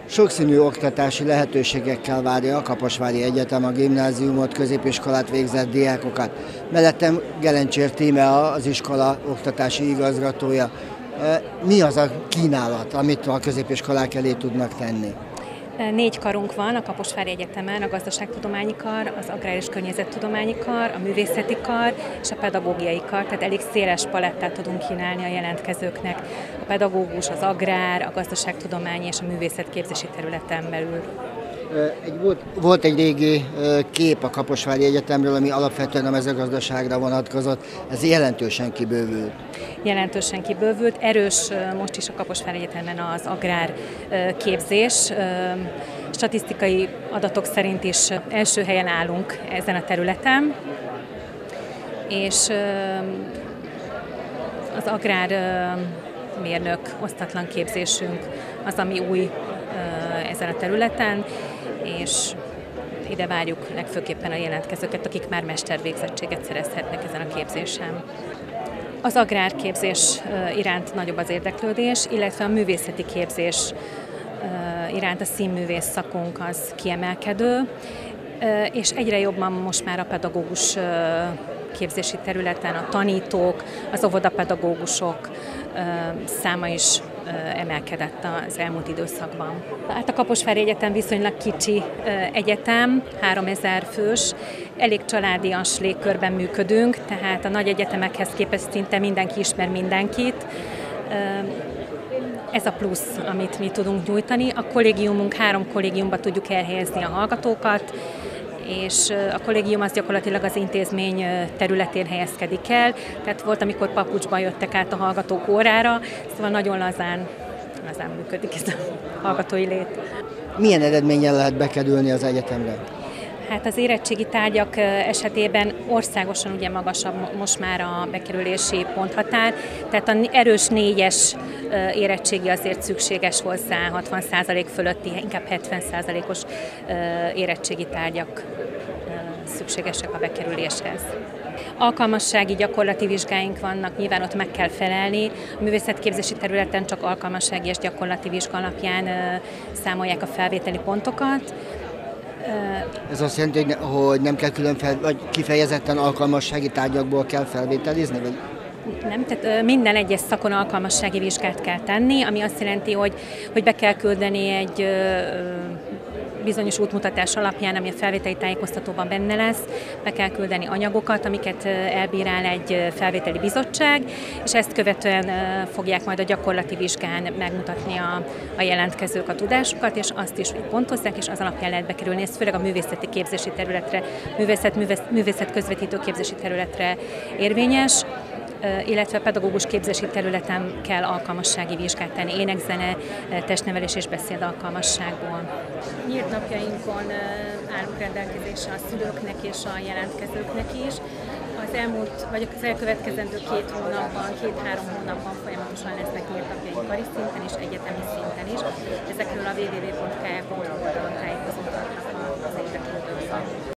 Sokszínű oktatási lehetőségekkel várja a Kaposvári Egyetem a gimnáziumot, középiskolát végzett diákokat. Mellettem Gelencsér Tímea, az iskola oktatási igazgatója. Mi az a kínálat, amit a középiskolák elé tudnak tenni? 4 karunk van a Kaposvári Egyetemen, a gazdaságtudományi kar, az agrár- és környezettudományi kar, a művészeti kar és a pedagógiai kar, tehát elég széles palettát tudunk kínálni a jelentkezőknek. A pedagógus, az agrár, a gazdaságtudományi és a művészetképzési területen belül. Volt egy régi kép a Kaposvári Egyetemről, ami alapvetően a mezőgazdaságra vonatkozott. Ez jelentősen kibővült. Jelentősen kibővült, erős most is a Kaposvári Egyetemen az agrár képzés. Statisztikai adatok szerint is első helyen állunk ezen a területen, és az agrármérnök osztatlan képzésünk az, ami új ezen a területen, és ide várjuk legfőképpen a jelentkezőket, akik már mestervégzettséget szerezhetnek ezen a képzésen. Az agrárképzés iránt nagyobb az érdeklődés, illetve a művészeti képzés iránt a színművész szakunk az kiemelkedő, és egyre jobban most már a pedagógus képzési területen a tanítók, az óvodapedagógusok száma is emelkedett az elmúlt időszakban. Hát a Kaposvári Egyetem viszonylag kicsi egyetem, 3000 fős, elég családias légkörben működünk, tehát a nagy egyetemekhez képest szinte mindenki ismer mindenkit. Ez a plusz, amit mi tudunk nyújtani. A kollégiumunk 3 kollégiumba tudjuk elhelyezni a hallgatókat, és a kollégium az gyakorlatilag az intézmény területén helyezkedik el, tehát volt, amikor papucsban jöttek át a hallgatók órára, szóval nagyon lazán működik ez a hallgatói lét. Milyen eredménnyel lehet bekerülni az egyetemre? Hát az érettségi tárgyak esetében országosan ugye magasabb most már a bekerülési ponthatár, tehát az erős 4-es érettségi azért szükséges hozzá, 60% fölötti, inkább 70%-os érettségi tárgyak szükségesek a bekerüléshez. Alkalmassági gyakorlati vizsgáink vannak, nyilván ott meg kell felelni. A művészetképzési területen csak alkalmassági és gyakorlati vizsga alapján számolják a felvételi pontokat. Ez azt jelenti, hogy nem kell vagy kifejezetten alkalmassági tárgyakból kell felvételizni? Vagy? Nem, tehát minden egyes szakon alkalmassági vizsgát kell tenni, ami azt jelenti, hogy be kell küldeni egy bizonyos útmutatás alapján, ami a felvételi tájékoztatóban benne lesz, be kell küldeni anyagokat, amiket elbírál egy felvételi bizottság, és ezt követően fogják majd a gyakorlati vizsgán megmutatni a jelentkezők a tudásukat, és azt is pontozzák, és az alapján lehet bekerülni. Ez főleg a művészeti képzési területre, művészet közvetítő képzési területre érvényes, illetve pedagógus képzési területen kell alkalmassági vizsgát tenni, ének-zene, testnevelés és beszéd alkalmasságból. Nyílt napjainkon állunk rendelkezésre a szülőknek és a jelentkezőknek is. Az elmúlt, vagy az elkövetkezendő 2-3 hónapban folyamatosan lesznek nyílt napjaink kari szinten és egyetemi szinten is. Ezekről a www.ka.hu oldalon tájékozódhatnak az érdeklődők.